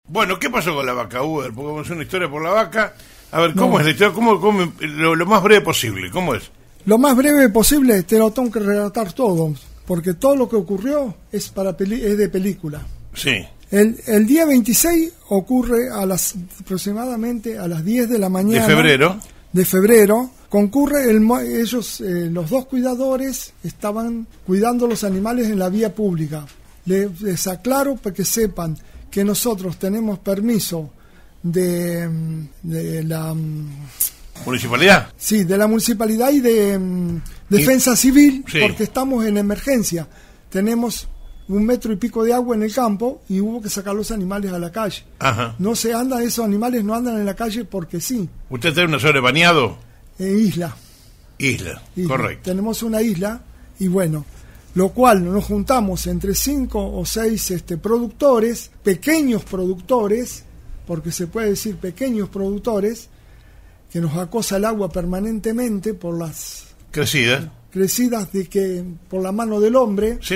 Bueno, ¿qué pasó con la vaca, Hugo? Porque vamos a hacer una historia por la vaca. A ver, ¿cómo es la historia? ¿Cómo lo más breve posible? ¿Cómo es? Lo más breve posible, te lo tengo que relatar todo, porque todo lo que ocurrió es de película. Sí. El día 26 ocurre aproximadamente a las 10 de la mañana. De febrero. Concurre, ellos, los dos cuidadores, estaban cuidando los animales en la vía pública. Les aclaro para que sepan que nosotros tenemos permiso de la... ¿Municipalidad? Sí, de la municipalidad y de defensa civil, sí. Porque estamos en emergencia. Tenemos 1 metro y pico de agua en el campo y hubo que sacar los animales a la calle. Ajá. No se anda, esos animales no andan en la calle porque sí. ¿Usted tiene una zona bañado? Isla, correcto. Tenemos una isla y bueno, lo cual nos juntamos entre 5 o 6 productores, pequeños productores, porque se puede decir pequeños productores, que nos acosa el agua permanentemente por las crecidas por la mano del hombre. Sí.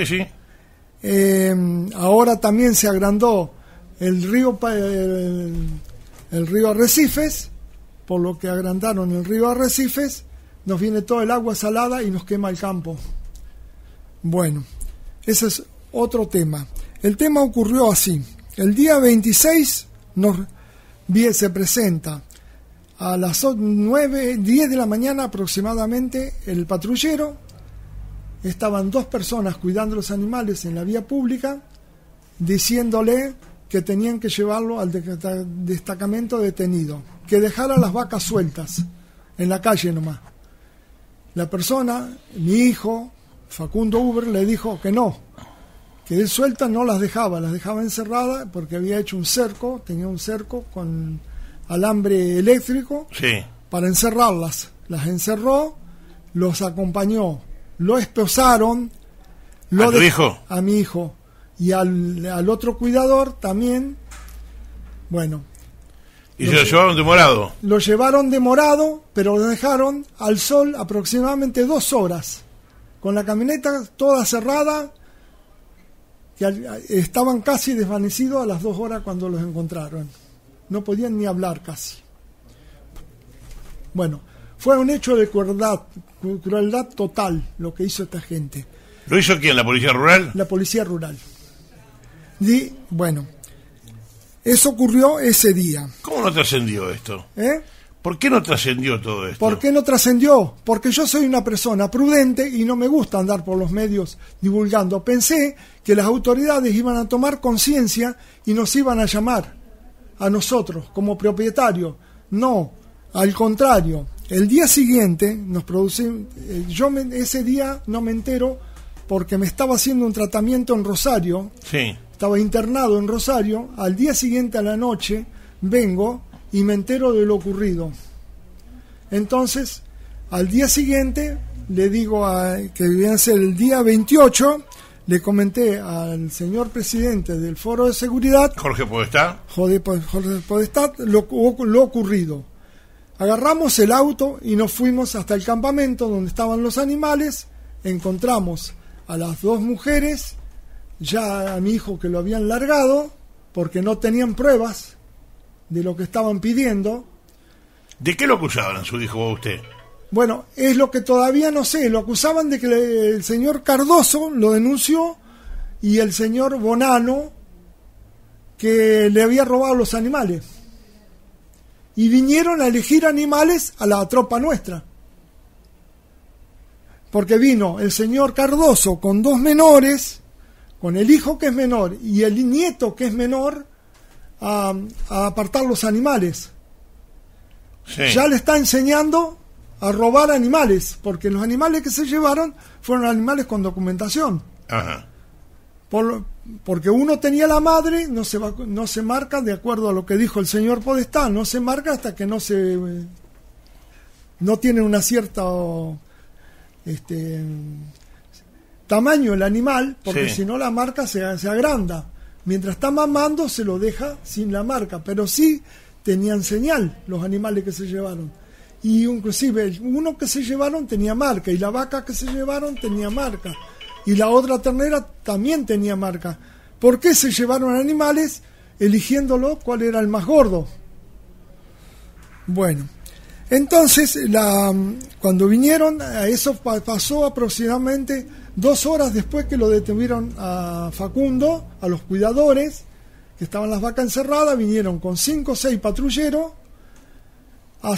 Ahora también se agrandó el río Arrecifes, por lo que agrandaron el río Arrecifes, nos viene todo el agua salada y nos quema el campo. Bueno, ese es otro tema. El tema ocurrió así. El día 26 se presenta a las 10 de la mañana aproximadamente el patrullero. Estaban 2 personas cuidando los animales en la vía pública, diciéndole que tenían que llevarlo al destacamento detenido, que dejara las vacas sueltas en la calle nomás. La persona, mi hijo, Facundo Uber, le dijo que no, que él sueltas no las dejaba encerradas porque había hecho un cerco, tenía un cerco con alambre eléctrico para encerrarlas. Las encerró, los acompañó, lo esposaron. ¿A tu hijo? A mi hijo. Y al otro cuidador también. Bueno. ¿Y se lo llevaron demorado? Lo llevaron demorado, pero lo dejaron al sol aproximadamente 2 horas. Con la camioneta toda cerrada, que estaban casi desvanecidos a las 2 horas cuando los encontraron. No podían ni hablar casi. Bueno, fue un hecho de crueldad total lo que hizo esta gente. ¿Lo hizo quién? ¿La policía rural? La policía rural. Y bueno, eso ocurrió ese día. ¿Cómo no trascendió esto? ¿Por qué no trascendió todo esto? ¿Por qué no trascendió? Porque yo soy una persona prudente y no me gusta andar por los medios divulgando. Pensé que las autoridades iban a tomar conciencia y nos iban a llamar a nosotros como propietarios. No, al contrario. El día siguiente ese día no me entero porque me estaba haciendo un tratamiento en Rosario. Sí. Estaba internado en Rosario. Al día siguiente a la noche vengo y me entero de lo ocurrido. Entonces, al día siguiente le digo que debía ser el día 28. Le comenté al señor presidente del Foro de Seguridad, Jorge Podestá, lo ocurrido. Agarramos el auto y nos fuimos hasta el campamento donde estaban los animales. Encontramos a las 2 mujeres, ya a mi hijo que lo habían largado, porque no tenían pruebas de lo que estaban pidiendo. ¿De qué lo acusaban a su hijo o a usted? Bueno, es lo que todavía no sé. Lo acusaban de que el señor Cardoso lo denunció y el señor Bonano que le había robado los animales. Y vinieron a elegir animales a la tropa nuestra. Porque vino el señor Cardoso con 2 menores, con el hijo que es menor y el nieto que es menor, a apartar los animales. Sí. Ya le está enseñando a robar animales, porque los animales que se llevaron fueron animales con documentación. Ajá. Porque uno tenía la madre, no se marca, de acuerdo a lo que dijo el señor Podestá, no se marca hasta que no tiene una cierta tamaño el animal, porque si no la marca se agranda. Mientras está mamando se lo deja sin la marca, pero sí tenían señal los animales que se llevaron. Y inclusive uno que se llevaron tenía marca, y la vaca que se llevaron tenía marca, y la otra ternera también tenía marca. ¿Por qué se llevaron animales eligiéndolo cuál era el más gordo. Bueno, entonces cuando vinieron, eso pasó aproximadamente 2 horas después que lo detuvieron a Facundo, a los cuidadores, que estaban las vacas encerradas, vinieron con 5 o 6 patrulleros a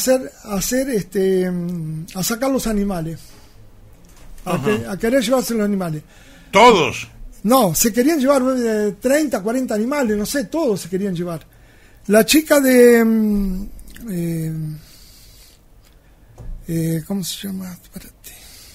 sacar los animales, a querer llevarse los animales. ¿Todos? No, se querían llevar 30, 40 animales, no sé, todos se querían llevar. La chica de... ¿cómo se llama? Espérate.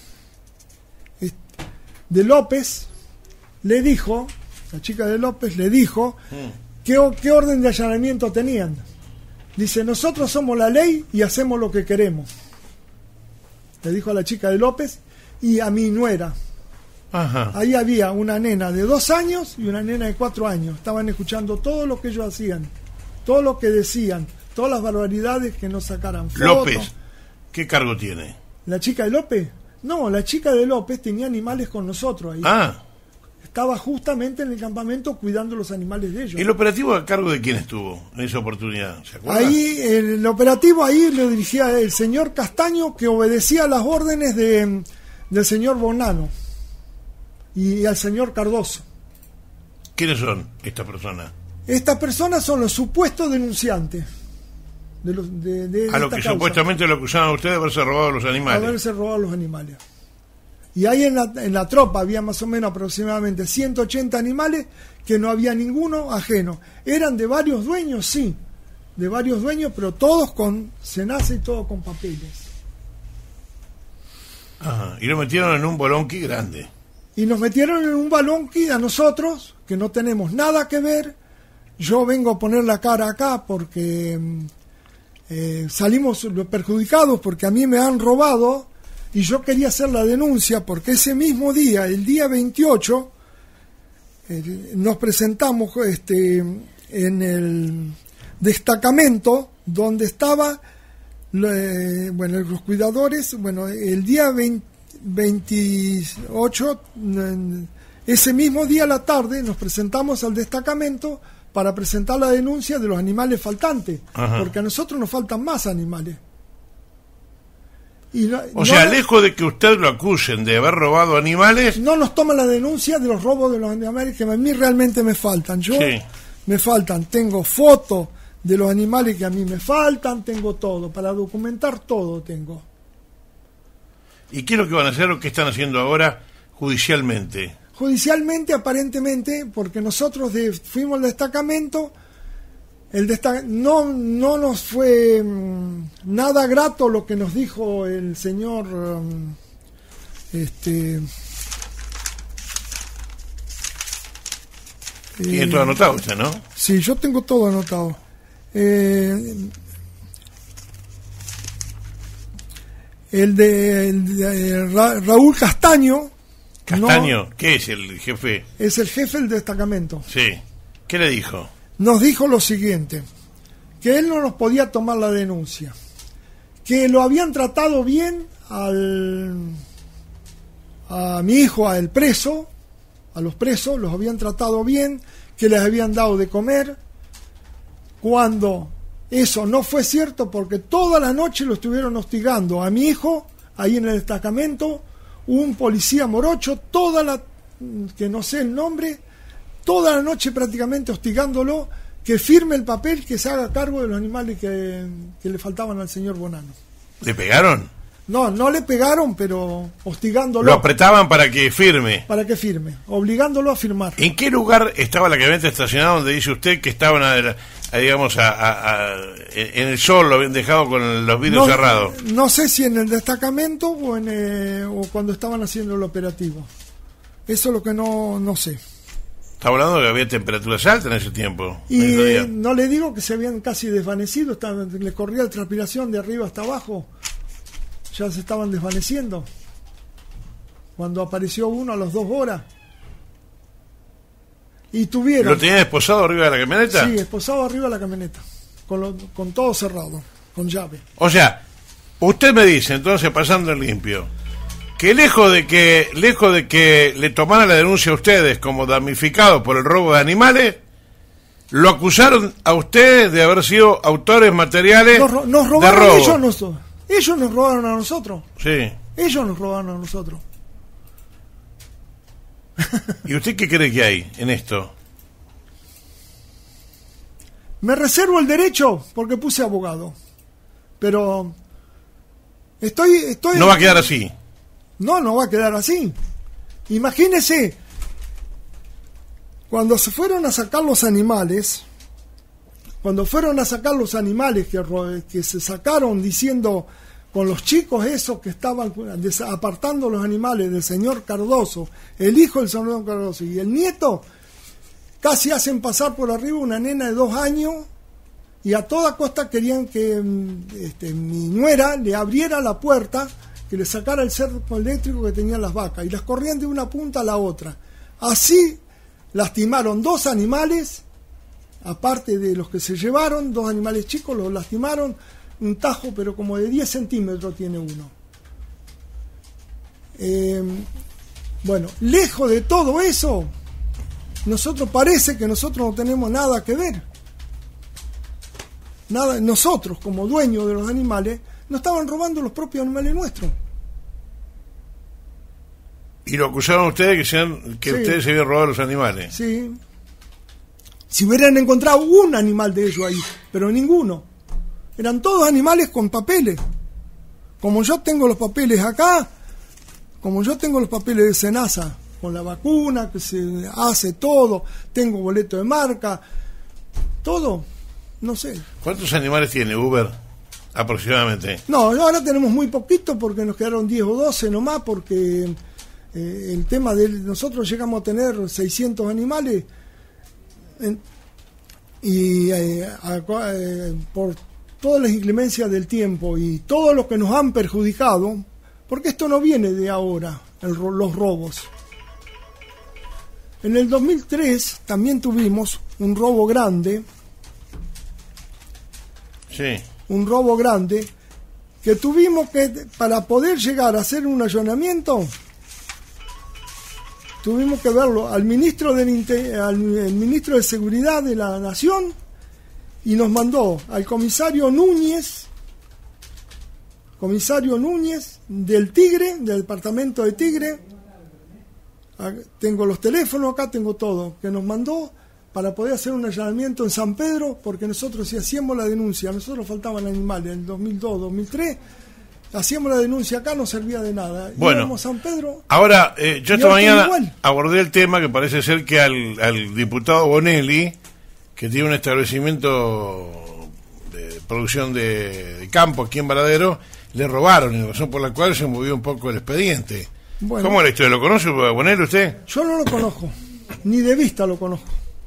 De López le dijo, la chica de López le dijo qué orden de allanamiento tenían. Dice, nosotros somos la ley y hacemos lo que queremos. Le dijo a la chica de López y a mi nuera. Ajá. Ahí había una nena de 2 años y una nena de 4 años. Estaban escuchando todo lo que ellos hacían, todo lo que decían, todas las barbaridades que nos sacaran fotos. López, ¿qué cargo tiene? ¿La chica de López? No, la chica de López tenía animales con nosotros ahí. Ah. Estaba justamente en el campamento cuidando los animales de ellos. ¿El operativo a cargo de quién estuvo en esa oportunidad? ¿Se acuerda? Ahí, el operativo ahí lo dirigía el señor Castaño, que obedecía las órdenes del señor Bonano y al señor Cardoso. ¿Quiénes son estas personas? Estas personas son los supuestos denunciantes de a lo esta que causa. Supuestamente lo acusaban a ustedes de haberse robado los animales. Haberse robado los animales. Y ahí en la tropa había más o menos aproximadamente 180 animales que no había ninguno ajeno. Eran de varios dueños, sí, de varios dueños, pero todos con cenaza y todo con papeles. Ajá. Y lo metieron en un bolonqui grande. Y nos metieron en un balonqui a nosotros, que no tenemos nada que ver. Yo vengo a poner la cara acá porque salimos perjudicados porque a mí me han robado y yo quería hacer la denuncia porque ese mismo día, el día 28, nos presentamos en el destacamento donde estaba los cuidadores. Bueno, el día 28, ese mismo día a la tarde, nos presentamos al destacamento para presentar la denuncia de los animales faltantes. Ajá. Porque a nosotros nos faltan más animales. O sea, lejos de que usted lo acusen de haber robado animales, no nos toman la denuncia de los robos de los animales que a mí realmente me faltan. Me faltan, tengo fotos de los animales que a mí me faltan, tengo todo, para documentar todo tengo. ¿Y qué es lo que van a hacer o qué están haciendo ahora judicialmente? Judicialmente, aparentemente, porque nosotros fuimos al destacamento, no nos fue nada grato lo que nos dijo el señor Tiene todo anotado usted, ¿no? Sí, yo tengo todo anotado. Raúl Castaño. ¿Castaño? ¿Qué es el jefe? Es el jefe del destacamento. Sí. ¿Qué le dijo? Nos dijo lo siguiente, que él no nos podía tomar la denuncia, que lo habían tratado bien a mi hijo, a los presos, los habían tratado bien, que les habían dado de comer, cuando eso no fue cierto, porque toda la noche lo estuvieron hostigando a mi hijo, ahí en el destacamento, un policía morocho, que no sé el nombre, toda la noche prácticamente hostigándolo, que firme el papel, que se haga cargo de los animales que le faltaban al señor Bonano. ¿Le pegaron? No le pegaron, pero hostigándolo. Lo apretaban para que firme. Para que firme, obligándolo a firmar. ¿En qué lugar estaba la camioneta estacionada donde dice usted que estaban, digamos, en el sol, lo habían dejado con los vidrios cerrados? No sé si en el destacamento o cuando estaban haciendo el operativo. Eso es lo que no sé. Está hablando de que había temperaturas altas en ese tiempo. Y no le digo que se habían casi desvanecido, les corría la transpiración de arriba hasta abajo. Ya se estaban desvaneciendo. Cuando apareció uno a las 2 horas. Y tuvieron... ¿Lo tenían esposado arriba de la camioneta? Sí, esposado arriba de la camioneta. Con todo cerrado, con llave. O sea, usted me dice, entonces, pasando en limpio, que lejos de que le tomaran la denuncia a ustedes como damnificados por el robo de animales, Lo acusaron a ustedes de haber sido autores materiales nos robaron de robo. Ellos nos robaron a nosotros. Sí. Ellos nos robaron a nosotros. ¿Y usted qué cree que hay en esto? Me reservo el derecho porque puse abogado. Pero estoy no va a quedar así. No va a quedar así. Imagínese, cuando se fueron a sacar los animales, que se sacaron diciendo con los chicos esos que estaban apartando los animales del señor Cardoso, el hijo del señor Cardoso y el nieto, casi hacen pasar por arriba una nena de 2 años y a toda costa querían que mi nuera le abriera la puerta, que le sacara el cerco eléctrico que tenían las vacas y las corrían de una punta a la otra. Así lastimaron 2 animales, aparte de los que se llevaron, 2 animales chicos, los lastimaron, un tajo, pero como de 10 centímetros tiene uno. Bueno, lejos de todo eso, parece que nosotros no tenemos nada que ver. Nada, nosotros, como dueños de los animales, nos estaban robando los propios animales nuestros. ¿Y lo acusaron ustedes que sí. Ustedes se habían robado los animales? Sí. Si hubieran encontrado un animal de ellos ahí, pero ninguno. Eran todos animales con papeles. Como yo tengo los papeles acá, como yo tengo los papeles de SENASA, con la vacuna, que se hace todo, tengo boleto de marca, todo, no sé. ¿Cuántos animales tiene Uber aproximadamente? No, ahora tenemos muy poquito porque nos quedaron 10 o 12 nomás, porque el tema de nosotros llegamos a tener 600 animales por todas las inclemencias del tiempo y todo lo que nos han perjudicado, porque esto no viene de ahora, los robos. En el 2003 también tuvimos un robo grande. Sí. Un robo grande que tuvimos que, para poder llegar a hacer un allanamiento, tuvimos que verlo al ministro el ministro de Seguridad de la Nación, y nos mandó al comisario Núñez del Tigre, del departamento de Tigre. Tengo los teléfonos acá, tengo todo, que nos mandó para poder hacer un allanamiento en San Pedro, porque nosotros si hacíamos la denuncia, a nosotros faltaban animales en el 2002, 2003, hacíamos la denuncia acá, no servía de nada. Bueno, íbamos a San Pedro. Ahora, yo esta mañana abordé el tema que parece ser que al diputado Bonelli, que tiene un establecimiento de producción de campo aquí en Varadero, le robaron, y la razón por la cual se movió un poco el expediente. Bueno, ¿cómo es la historia? ¿Lo conoce Bonelli usted? Yo no lo conozco, ni de vista lo conozco.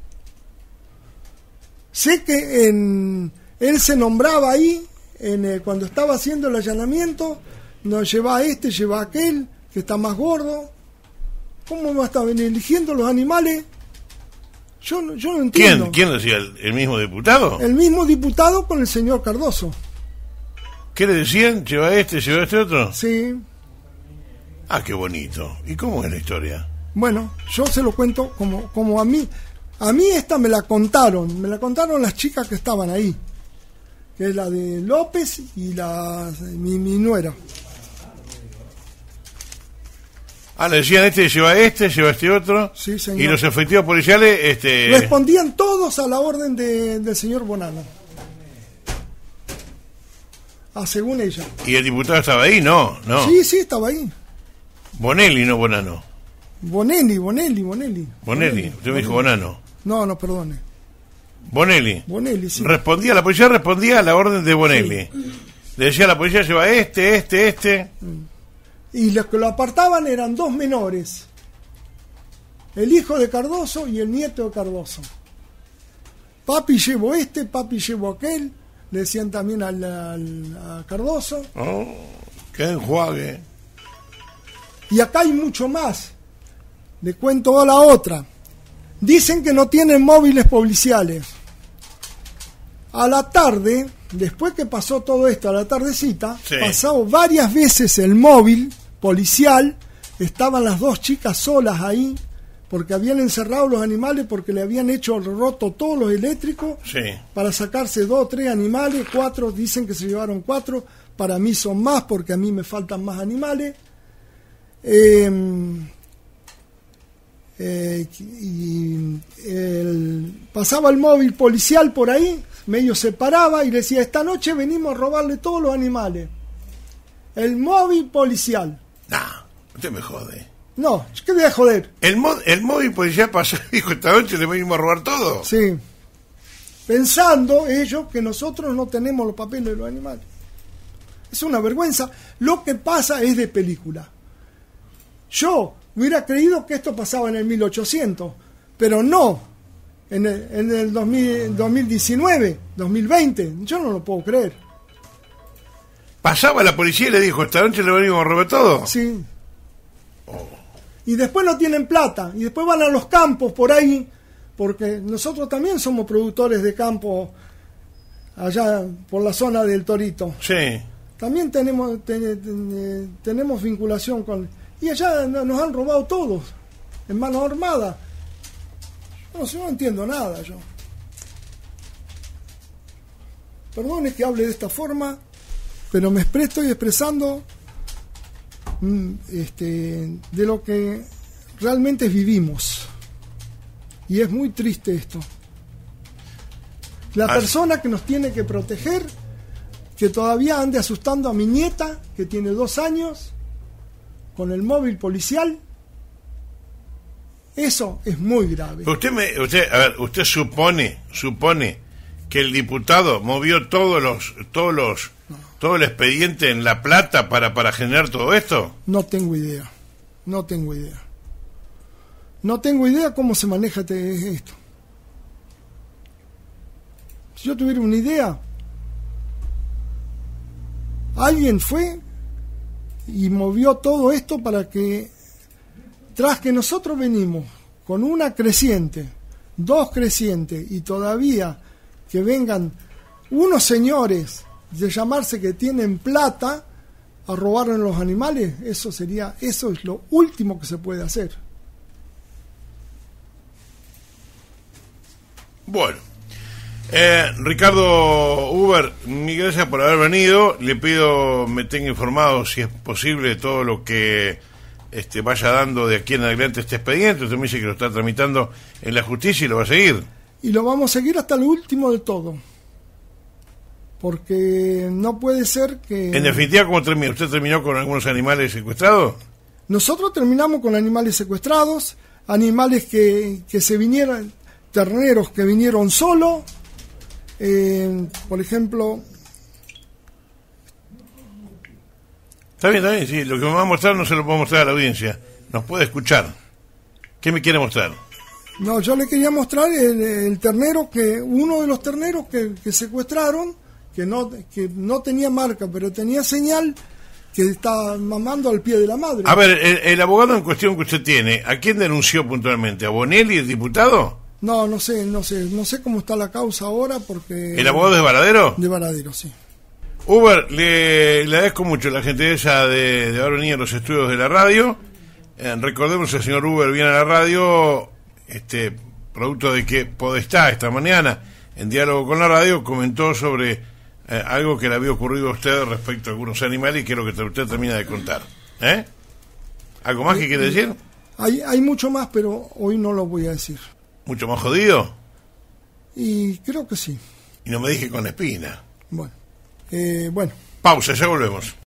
Sé que él se nombraba ahí, cuando estaba haciendo el allanamiento, nos lleva a lleva a aquel, que está más gordo. ¿Cómo va a estar eligiendo los animales? Yo no entiendo. ¿Quién decía? ¿El mismo diputado? El mismo diputado con el señor Cardoso. ¿Qué le decían? ¿Lleva lleva este otro? Sí. Ah, qué bonito. ¿Y cómo es la historia? Bueno, yo se lo cuento como a mí. A mí esta me la contaron las chicas que estaban ahí, que es la de López y mi nuera. Ah, le decían lleva este otro. Sí, señor. Y los efectivos policiales respondían todos a la orden del señor Bonano. Según ella. ¿Y el diputado estaba ahí? No. Sí, estaba ahí. Bonelli, no Bonano. Bonelli. Usted me dijo Bonano. No, perdone. Bonelli, sí. La policía respondía a la orden de Bonelli. Sí. Le decía a la policía, lleva este. Y los que lo apartaban eran 2 menores. El hijo de Cardoso y el nieto de Cardoso. Papi llevo papi llevo aquel. Le decían también a Cardoso. Oh, qué enjuague. Y acá hay mucho más. Le cuento a la otra. Dicen que no tienen móviles policiales. A la tarde, después que pasó todo esto, a la tardecita, sí, pasado varias veces el móvil policial, estaban las 2 chicas solas ahí, porque habían encerrado los animales, porque le habían roto todos los eléctricos, sí, para sacarse 2 o 3 animales, 4, dicen que se llevaron 4, para mí son más, porque a mí me faltan más animales. Pasaba el móvil policial por ahí, medio se paraba y decía, esta noche venimos a robarle todos los animales. El móvil policial. No, usted me jode. No, ¿qué voy a joder? El móvil policial pasó y dijo, esta noche le venimos a robar todo. Sí. Pensando ellos que nosotros no tenemos los papeles de los animales. Es una vergüenza. Lo que pasa es de película. Yo hubiera creído que esto pasaba en el 1800, pero no en el 2019, 2020. Yo no lo puedo creer. Pasaba la policía y le dijo, esta noche le venimos a robar todo. Sí. Y después no tienen plata, y después van a los campos por ahí, porque nosotros también somos productores de campo allá por la zona del Torito. Sí. También tenemos vinculación con... Y allá nos han robado todos, en mano armada. No entiendo nada yo. Perdone que hable de esta forma, pero estoy expresando de lo que realmente vivimos. Y es muy triste esto. La persona que nos tiene que proteger, que todavía ande asustando a mi nieta, que tiene 2 años, con el móvil policial, eso es muy grave. Usted supone que el diputado movió todo el expediente en La Plata para generar todo esto. No tengo idea. No tengo idea cómo se maneja esto. Si yo tuviera una idea, alguien fue y movió todo esto para que, tras que nosotros venimos con una creciente, 2 crecientes, y todavía que vengan unos señores de llamarse que tienen plata a robar a los animales, eso es lo último que se puede hacer. Bueno, Ricardo Huber, mil gracias por haber venido. Le pido me tenga informado, si es posible, de todo lo que vaya dando de aquí en adelante este expediente. Usted me dice que lo está tramitando en la justicia y lo va a seguir. Y lo vamos a seguir hasta lo último de todo. Porque no puede ser que... En definitiva, ¿cómo terminó? ¿Usted terminó con algunos animales secuestrados? Nosotros terminamos con animales secuestrados, animales que se vinieron, terneros que vinieron solo, por ejemplo... Está bien, sí. Lo que me va a mostrar no se lo puedo mostrar a la audiencia. Nos puede escuchar. ¿Qué me quiere mostrar? No, yo le quería mostrar el ternero, uno de los terneros que secuestraron, que no tenía marca, pero tenía señal, que estaba mamando al pie de la madre. A ver, el abogado en cuestión que usted tiene, ¿a quién denunció puntualmente? ¿A Bonelli, el diputado? No sé cómo está la causa ahora, porque... ¿El abogado de Varadero? De Varadero, sí. Uber, le agradezco mucho la gentileza de haber venido a los estudios de la radio. Recordemos que el señor Uber viene a la radio, producto de que Podestá esta mañana, en diálogo con la radio, comentó sobre algo que le había ocurrido a usted respecto a algunos animales, y que es lo que usted termina de contar. ¿Algo más que quiere decir? Hay mucho más, pero hoy no lo voy a decir. ¿Mucho más jodido? Y creo que sí. Y no me dije con espina. Bueno. Pausa, ya volvemos.